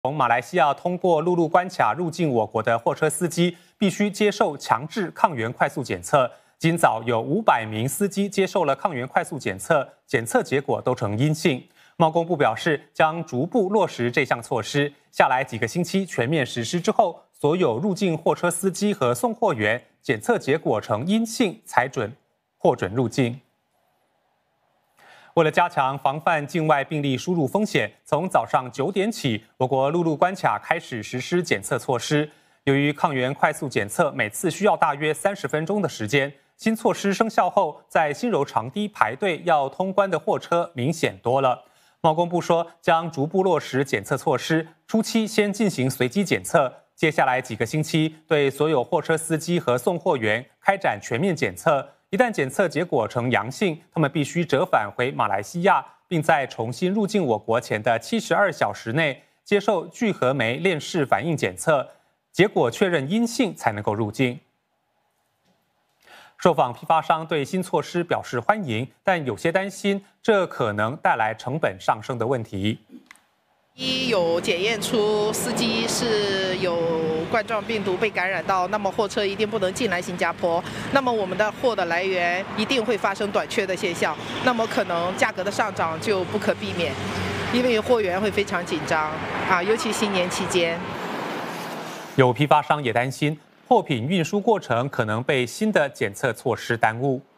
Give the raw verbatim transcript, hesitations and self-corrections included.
从马来西亚通过陆路关卡入境我国的货车司机，必须接受强制抗原快速检测。今早有五百名司机接受了抗原快速检测，检测结果都呈阴性。贸工部表示，将逐步落实这项措施，下来几个星期全面实施之后，所有入境货车司机和送货员检测结果呈阴性才准获准入境。为了加强防范境外病例输入风险，从早上九点起，我国陆路关卡开始实施检测措施。由于抗原快速检测每次需要大约三十分钟的时间，新措施生效后，在新柔长堤排队要通关的货车明显多了。贸工部说，将逐步落实检测措施，初期先进行随机检测，接下来几个星期对所有货车司机和送货员开展全面检测。一旦检测结果呈阳性，他们必须折返回马来西亚，并在重新入境我国前的七十二小时内接受聚合酶链式反应检测，结果确认阴性才能够入境。受访批发商对新措施表示欢迎，但有些担心这可能带来成本上升的问题。 一有检验出司机是有冠状病毒被感染到，那么货车一定不能进来新加坡，那么我们的货的来源一定会发生短缺的现象，那么可能价格的上涨就不可避免，因为货源会非常紧张啊，尤其新年期间。 有批发商也担心货品运输过程可能被新的检测措施耽误。